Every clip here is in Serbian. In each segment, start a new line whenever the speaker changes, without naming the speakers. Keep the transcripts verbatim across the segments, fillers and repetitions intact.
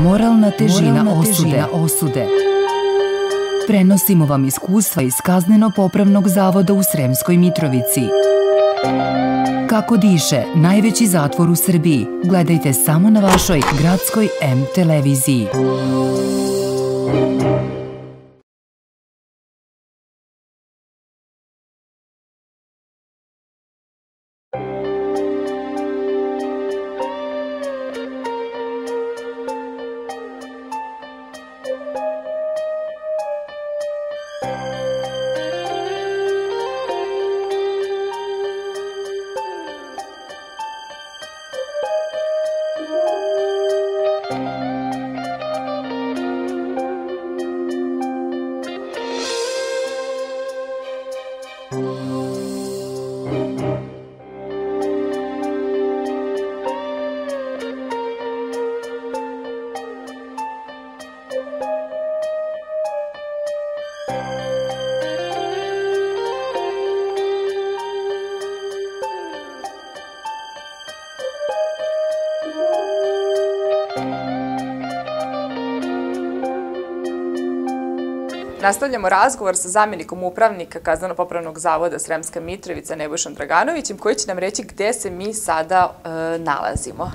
Moralna težina osude. Prenosimo vam iskustva iz Kazneno-popravnog zavoda u Sremskoj Mitrovici. Kako diše najveći zatvor u Srbiji? Gledajte samo na vašoj gradskoj M televiziji.
Nastavljamo razgovor sa zamjenikom upravnika Kazneno-popravnog zavoda Sremska Mitrovica Nebojšom Draganovićem, koji će nam reći gde se mi sada nalazimo.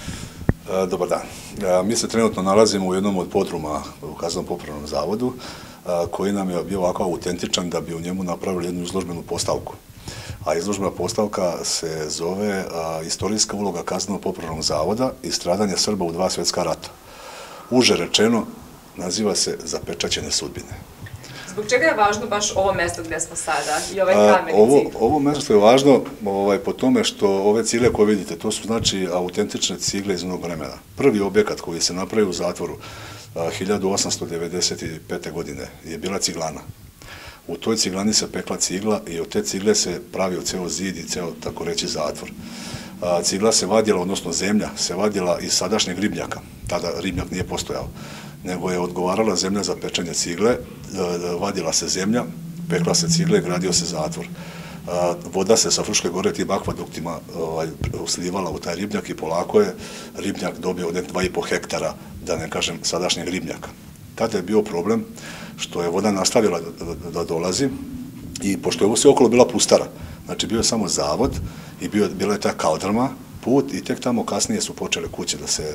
Dobar dan. Mi se trenutno nalazimo u jednom od podruma u Kazneno-popravnom zavodu, koji nam je bio ovako autentičan da bi u njemu napravili jednu izložbenu postavku. A izložbena postavka se zove Istorijska uloga Kazneno-popravnog zavoda i stradanje Srba u dva svjetska rata. Uže rečeno, naziva se Zapečaćene sudbine.
Zbog čega je važno baš ovo mesto gde smo sada i ovaj kameni cigl?
Ovo mesto je važno po tome što ove cigle koje vidite, to su znači autentične cigle iz onog vremena. Prvi objekat koji se napravio u zatvoru hiljadu osamsto devedeset pete. godine je bila ciglana. U toj ciglani se pekla cigla i od te cigle se pravio ceo zid i ceo, tako reći, zatvor. Cigla se vadila, odnosno zemlja, se vadila iz sadašnjeg ribnjaka. Tada ribnjak nije postojao, nego je odgovarala zemlja za pečenje cigle, vadila se zemlja, pekla se cigle, gradio se zatvor. Voda se sa Fruške gore tim akvaduktima uslijevala u taj ribnjak i polako je ribnjak dobio od dva i po hektara, da ne kažem, sadašnjeg ribnjaka. Tada je bio problem što je voda nastavila da dolazi i pošto je ovo sve okolo bila pustara, znači bio je samo zavod i bila je ta kaldrma, put i tek tamo kasnije su počele kuće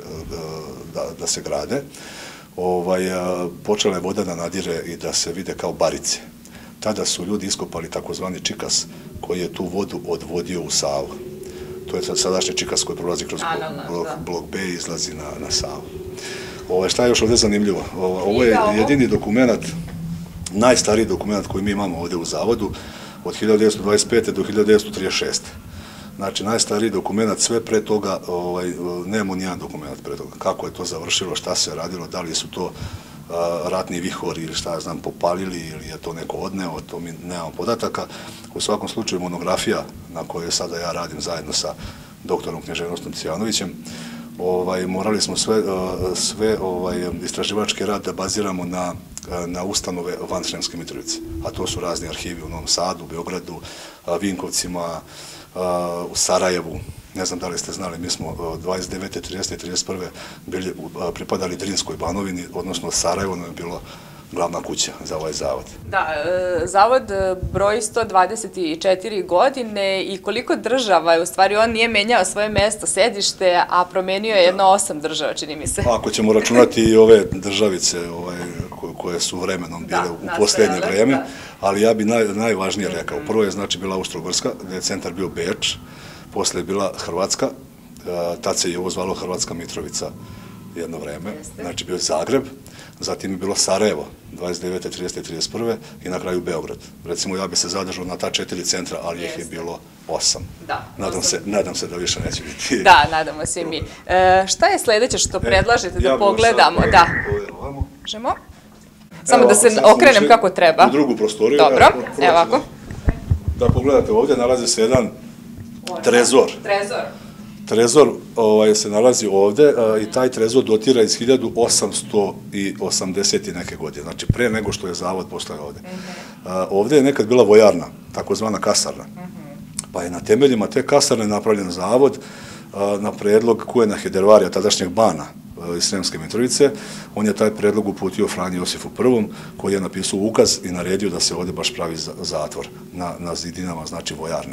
da se grade. Počela je voda da nadire i da se vide kao barice. Tada su ljudi iskopali takozvani čikas koji je tu vodu odvodio u Savu. To je sadašnji čikas koji prolazi kroz blok B i izlazi na Savu. Šta je još ovdje zanimljivo? Ovo je jedini dokument, najstariji dokument koji mi imamo ovdje u zavodu od hiljadu devetsto dvadeset pete. do hiljadu devetsto trideset šeste. Znači, najstariji dokument, sve pre toga, nemamo nijedan dokument pre toga. Kako je to završilo, šta se radilo, da li su to ratni vihori ili šta, znam, popalili ili je to neko odneo, to mi nemamo podataka. U svakom slučaju, monografija na kojoj sada ja radim zajedno sa doktorom Knježevnostom Cijanovićem, morali smo sve istraživački rad da baziramo na ustanove van Sremske Mitrovice. A to su razni arhivi u Novom Sadu, Beogradu, Vinkovcima, u Sarajevu. Ne znam da li ste znali, mi smo dvadeset devete, tridesete i trideset prve pripadali Drinskoj Banovini, odnosno Sarajevo nam je bilo glavna kuća za ovaj zavod.
Da, zavod broji sto dvadeset četiri godine i koliko država je, u stvari on nije menjao svoje mesto, sedište, a promenio je jedno osam država, čini mi se.
Ako ćemo računati i ove državice koje su vremenom bile u posljednje vreme, ali ja bi najvažnije rekao. Prvo je znači bila Austro-Ugarska, gdje je centar bio Beč, posle je bila Hrvatska, tad se je ovo zvalo Hrvatska Mitrovica jedno vreme, znači bio je Zagreb, zatim je bilo Sarajevo, dvadeset devete, tridesete i trideset prve i na kraju Beograd. Recimo, ja bi se zadržao na ta četiri centra, ali ih je bilo osam. Nadam se da više neće biti.
Da, nadamo se i mi. Šta je sledeće što predlažete da pogledamo? Da. Možemo? Samo da se okrenem kako treba.
U drugu prostoriju.
Dobro, evo ovako.
Da pogledate, ovdje nalazi se jedan trezor.
Trezor.
Trezor se nalazi ovde i taj trezor dotira iz hiljadu osamsto osamdeset neke godine, znači pre nego što je zavod postojao ovde. Ovde je nekad bila vojarna, takozvana kasarna, pa je na temeljima te kasarne napravljen zavod na predlog Kujena Hedervarija, tadašnjeg bana iz Sremske Mitrovice. On je taj predlog uputio Franji Josifu Prvom, koji je napisao ukaz i naredio da se ovdje baš pravi zatvor na zidinama, znači vojarne.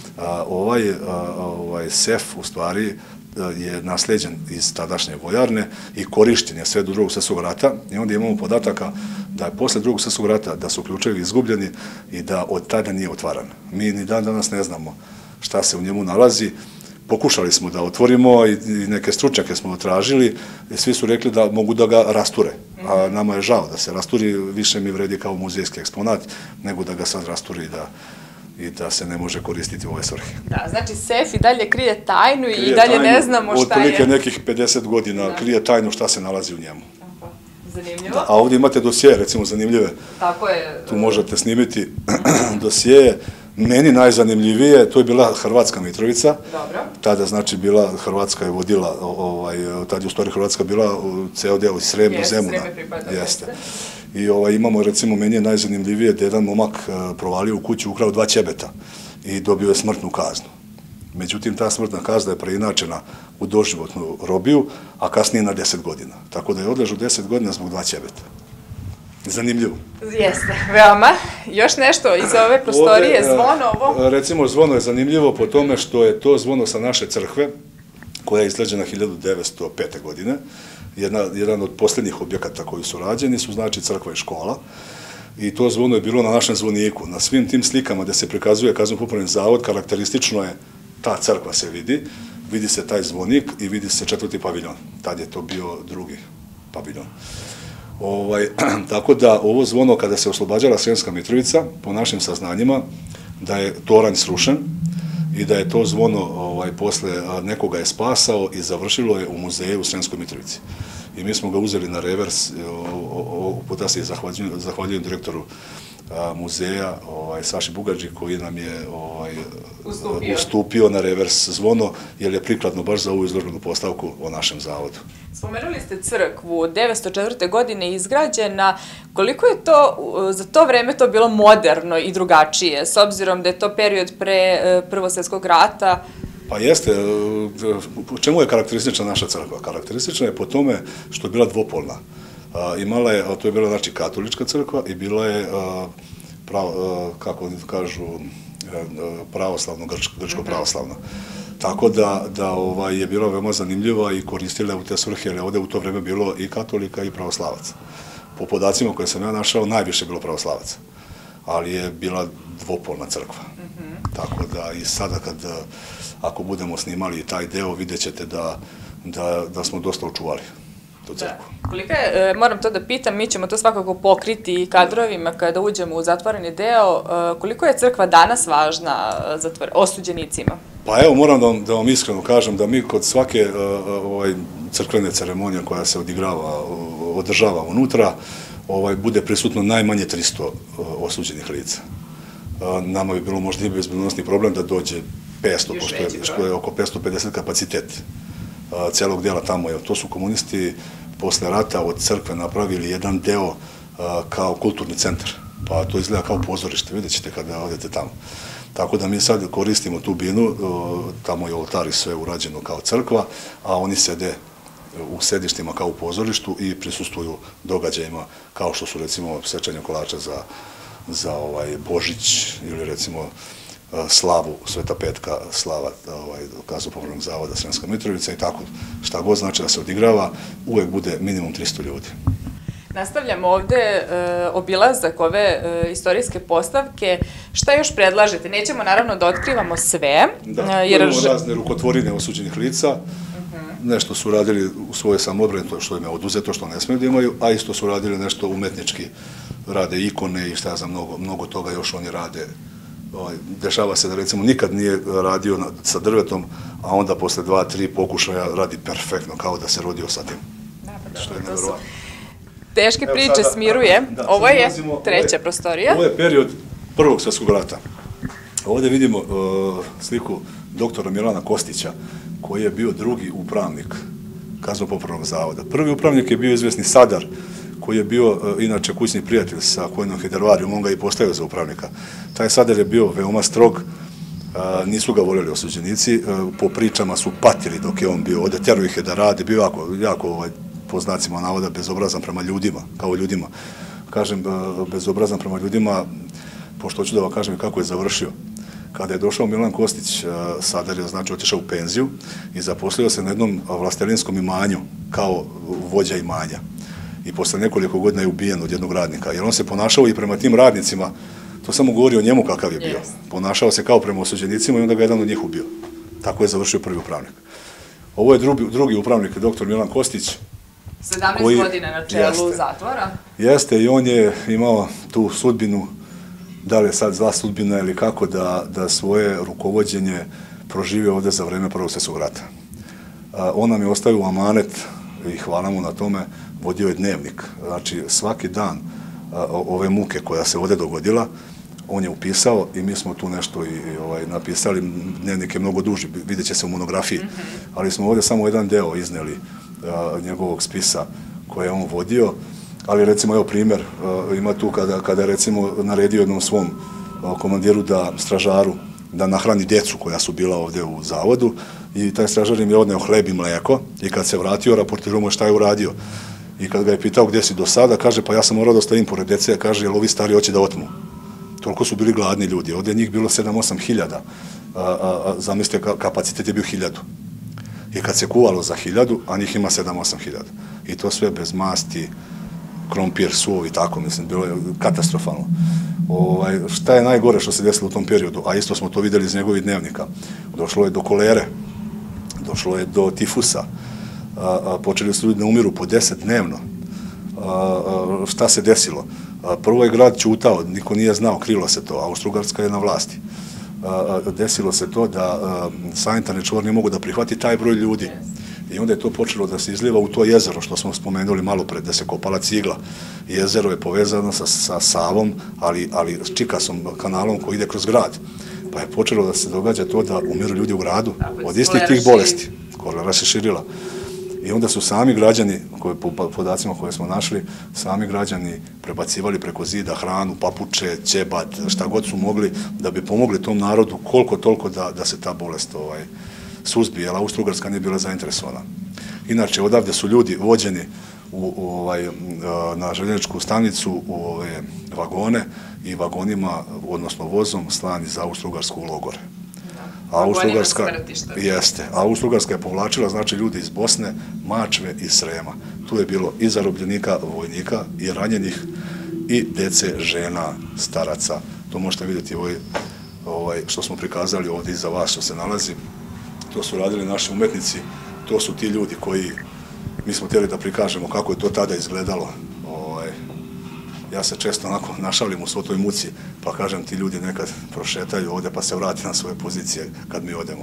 Ovaj sef, u stvari, je naslijeđen iz tadašnje vojarne i korišten je sve do drugog svjetskog rata i onda imamo podataka da je posle drugog svjetskog rata da su ključevi izgubljeni i da od tada nije otvaran. Mi ni dan danas ne znamo šta se u njemu nalazi. Pokušali smo da otvorimo i neke stručnjake smo tražili i svi su rekli da mogu da ga rasture. A nama je žao da se rasturi, više mi vredi kao muzejski eksponat nego da ga sad rasturi i da se ne može koristiti u ove svrhe.
Da, znači sef i dalje krije tajnu i dalje ne znamo šta je.
Otprilike nekih pedeset godina krije tajnu šta se nalazi u njemu.
Zanimljivo.
A ovdje imate dosije, recimo, zanimljive.
Tako je.
Tu možete snimiti dosije. Meni najzanimljivije, to je bila Hrvatska Mitrovica.
Dobro.
Tada, znači, bila, Hrvatska je vodila, tada je u stvari Hrvatska bila ceo deo iz Srema, Zemuna.
Sreme pripada.
Jeste. I imamo, recimo, meni je najzanimljivije da jedan momak provalio u kuću, ukrao dva ćebeta i dobio je smrtnu kaznu. Međutim, ta smrtna kazna je preinačena u doživotnu robiju, a kasnije na deset godina. Tako da je odležao deset godina zbog dva ćebeta. Zanimljivo.
Jeste, veoma. Još nešto iz ove prostorije, zvono ovo?
Recimo, zvono je zanimljivo po tome što je to zvono sa naše crkve, koja je izgrađena hiljadu devetsto pete. godine. Jedan od posljednjih objekata koji su rađeni su, znači, crkva i škola. I to zvono je bilo na našem zvoniku. Na svim tim slikama gde se prikazuje kazneno-popravni zavod, karakteristično je ta crkva se vidi, vidi se taj zvonik i vidi se četvrti paviljon. Tad je to bio drugi paviljon. Tako da ovo zvono, kada se oslobađala Sremska Mitrovica, po našim saznanjima, da je toranj srušen i da je to zvono posle nekoga je spasao i završilo je u muzeju u Sremskoj Mitrovici. I mi smo ga uzeli na revers, puta se zahvaljujem direktoru muzeja Saši Bugadži, koji nam je ustupio na revers zvono, jer je prikladno baš za ovu izložbenu postavku o našem zavodu.
Spomenuli ste crkvu, devetsto četvrte. godine izgrađena. Koliko je to, za to vreme to bilo moderno i drugačije, s obzirom da je to period pre Prvog svjetskog rata?
Pa jeste. Čemu je karakteristična naša crkva? Karakteristična je po tome što je bila dvopolna. Imala je, to je bila, znači, katolička crkva i bila je, kako kažu, pravoslavno, grčko-pravoslavno. Tako da je bila veoma zanimljiva i koristila u te svrhe, jer je ovdje u to vreme bilo i katolika i pravoslavaca. Po podacima koje sam ja našao, najviše je bilo pravoslavaca, ali je bila dvopolna crkva. Tako da i sada, ako budemo snimali taj deo, vidjet ćete da smo dosta očuvali tu crkvu.
Koliko je, moram to da pitam, mi ćemo to svakako pokriti kadrovima kada uđemo u zatvoreni deo, koliko je crkva danas važna osuđenicima?
Pa evo, moram da vam iskreno kažem da mi kod svake crkvene ceremonije koja se održava unutra, bude prisutno najmanje tristo osuđenih lica. Nama bi bilo možda i bezbednosni problem da dođe petsto, što je oko petsto pedeset kapacitet celog dela tamo. To su komunisti posle rata od crkve napravili jedan deo kao kulturni centar, pa to izgleda kao pozorište, vidjet ćete kada odete tamo. Tako da mi sad koristimo tu binu, tamo je oltar i sve urađeno kao crkva, a oni sede u sedištima kao u pozorištu i prisustuju događajima kao što su, recimo, sečanje kolača za Božić ili, recimo, slavu Sveta Petka, slava kazneno-popravnog zavoda Sremska Mitrovica i tako. Šta god znači da se odigrava, uvek bude minimum tristo ljudi.
Nastavljamo ovde obilazak ove istorijske postavke. Šta još predlažete? Nećemo naravno da otkrivamo sve.
Da, imamo razne rukotvorine osuđenih lica. Nešto su radili u svojoj samoodbrani, što im je oduzeto, što ne smiju da imaju, a isto su radili nešto umetnički. Rade ikone i šta ja znam, mnogo toga još oni rade. Dešava se da, recimo, nikad nije radio sa drvetom, a onda posle dva, tri pokušaja radi perfektno, kao da se rodio sa tim. Što je nevjerovatno.
Teške priče smiruje. Ovo je treća prostorija.
Ovo je period Prvog svjetskog rata. Ovdje vidimo sliku doktora Milana Kostića, koji je bio drugi upravnik kazneno-popravnog zavoda. Prvi upravnik je bio izvesni Sadar, koji je bio, inače, kućni prijatelj sa Kojnom Hidervarijom, on ga i postavio za upravnika. Taj Sadar je bio veoma strog, nisu ga voljeli osuđenici, po pričama su patili dok je on bio ovde, tjerao ih je da radi, bio jako, jako po znacima navoda bezobrazan prema ljudima, kao ljudima. Kažem, bezobrazan prema ljudima, pošto hoću da vam kažem kako je završio. Kada je došao Milan Kostić, Sadar je znači otišao u penziju i zaposlio se na jednom vlastelinskom imanju kao vođa imanja. I posle nekoliko godina je ubijen od jednog radnika, jer on se ponašao i prema tim radnicima, to samo govori o njemu kakav je bio. Ponašao se kao prema osuđenicima i onda ga jedan od njih ubio. Tako je završio prvi upravnik. Ovo je drugi upravnik, doktor Milan Kostić.
sedamnaest godina na čelu zatvora.
Jeste, i on je imao tu sudbinu, da li je sad zla sudbina ili kako, da svoje rukovođenje proživio ovde za vreme Prvog svjetskog rata. On nam je ostavio u amanet, i hvala mu na tome, vodio je dnevnik. Znači, svaki dan ove muke koja se ovde dogodila, on je upisao i mi smo tu nešto i napisali. Dnevnik je mnogo duži, vidjet će se u monografiji, ali smo ovde samo jedan deo izneli njegovog spisa koje je on vodio. Ali recimo, evo primjer, ima tu kada je recimo naredio jednom svom komandiru da stražaru da nahrani djecu koja su bila ovde u zavodu i taj stražar im je odneo hleb i mleko i kad se vratio, raportirao mu šta je uradio. I kad ga je pitao gdje si do sada, kaže, pa ja sam morao da stojim pored djece, kaže, jel ovi stari hoće da otmu. Toliko su bili gladni ljudi, ovdje je njih bilo sedam osam hiljada, zamislite, kapacitet je bio hiljadu. I kad se kuvalo za hiljadu, a njih ima sedam osam hiljada. I to sve bez masti, krompir, suv i tako, mislim, bilo je katastrofalno. Šta je najgore što se desilo u tom periodu, a isto smo to vidjeli iz njegovih dnevnika, došlo je do kolere, došlo je do tifusa, počeli su ljudi da umiru po deset dnevno. Šta se desilo? Prvo je grad ćutao, niko nije znao, krilo se to, Austro-Ugarska je na vlasti. Desilo se to da sanitarni čuvar nije mogu da prihvati taj broj ljudi. I onda je to počelo da se izliva u to jezero, što smo spomenuli malo pred, da se kopala cigla. Jezero je povezano sa Savom, ali s Čikasom, kanalom koji ide kroz grad. Pa je počelo da se događa to da umiru ljudi u gradu od istih tih bolesti. Kolera se širila. I onda su sami građani, po podacima koje smo našli, sami građani prebacivali preko zida hranu, papuče, ćebat, šta god su mogli da bi pomogli tom narodu koliko toliko da se ta bolest suzbije, jer Austro-Ugarska nije bila zainteresovana. Inače, odavde su ljudi vođeni na željezničku stanicu u ove vagone i vagonima, odnosno vozom, slani za Austro-Ugarsku u logore. Austro-Ugarska jeste. Austro-Ugarska je povlačila, znači, ljudi iz Bosne, Mačve i Srema. Tu je bilo i zarobljenika, vojnika, i ranjenih, i dece, žena, staraca. To možete vidjeti što smo prikazali ovdje iza vas što se nalazi. To su radili naši umetnici, to su ti ljudi koji, mi smo htjeli da prikažemo kako je to tada izgledalo. Ja se često onako našalim u svoj toj muci, pa kažem, ti ljudi nekad prošetaju ovdje pa se vrati na svoje pozicije kad mi odemo.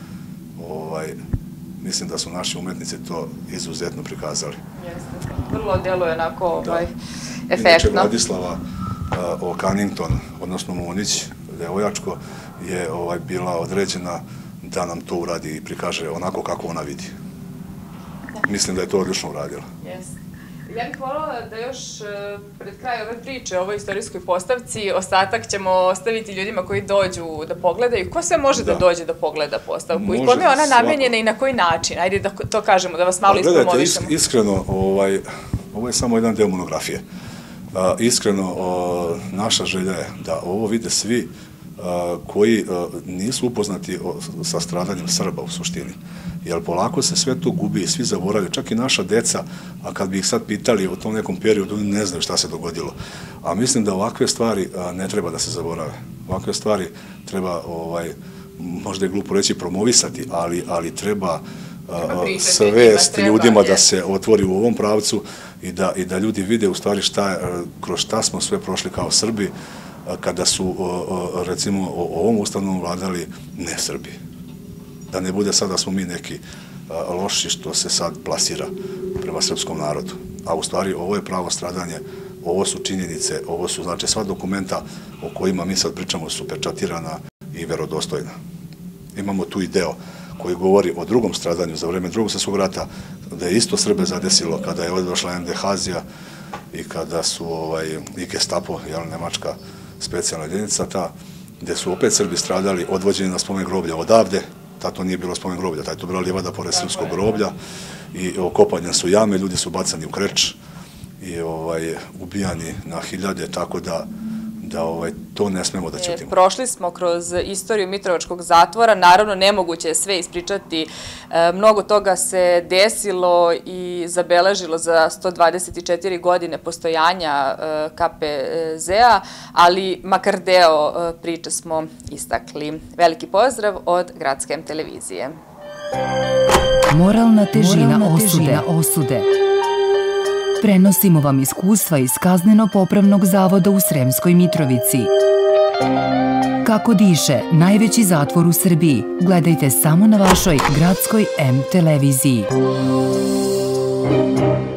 Mislim da su naši umetnici to izuzetno prikazali.
Jeste, vrlo djeluje onako efektno.
Inače, Vladislava O'Cunnington, odnosno Munić, devojačko, je bila određena da nam to uradi i prikaže onako kako ona vidi. Mislim da je to odlično uradila.
Jeste. Ja bih voljela da još pred kraj ove priče o ovoj istorijskoj postavci, ostatak ćemo ostaviti ljudima koji dođu da pogledaju. Ko sve može da dođe da pogleda postavku? I kome je ona namenjena i na koji način? Ajde da to kažemo, da vas malo ispromovišemo.
Gledajte, iskreno, ovo je samo jedan deo monografije. Iskreno, naša želja je da ovo vide svi koji nisu upoznati sa stradanjem Srba u suštini. Jer polako se sve to gubi i svi zaboravljaju, čak i naša deca, a kad bi ih sad pitali o tom nekom periodu, oni ne znaju šta se dogodilo. A mislim da ovakve stvari ne treba da se zaborave. Ovakve stvari treba, možda je glupo reći, promovisati, ali treba svest ljudima da se otvori u ovom pravcu i da ljudi vide u stvari kroz šta smo sve prošli kao Srbi, kada su, recimo, ovom ustanovom vladali ne Srbi. Da ne bude sad da smo mi neki loši što se sad plasira prema srpskom narodu. A u stvari ovo je pravo stradanje, ovo su činjenice, ovo su, znači, sva dokumenta o kojima mi sad pričamo su pečatirana i verodostojna. Imamo tu i deo koji govori o drugom stradanju za vreme Drugog svjetskog rata, da je isto Srbe zadesilo kada je ovdje došla en de Hazija i kada su i Gestapo, nemačka specijalna jedinica ta, gde su opet Srbi stradali, odvođeni na spomen groblja odavde, tad to nije bilo spomen groblja, tad je to bila livada pored srpskog groblja i okopanja su jame, ljudi su bacani u Kreč i ubijani na hiljade, tako da da to ne smemo da ćutimo.
Prošli smo kroz istoriju Mitrovačkog zatvora, naravno nemoguće je sve ispričati, mnogo toga se desilo i zabeležilo za sto dvadeset četiri godine postojanja K P Z-a, ali makar deo priče smo istakli. Veliki pozdrav od Gradske televizije.
Moralna težina osude. Prenosimo vam iskustva iz Kazneno-popravnog zavoda u Sremskoj Mitrovici. Kako diše najveći zatvor u Srbiji? Gledajte samo na vašoj Gradskoj M televiziji.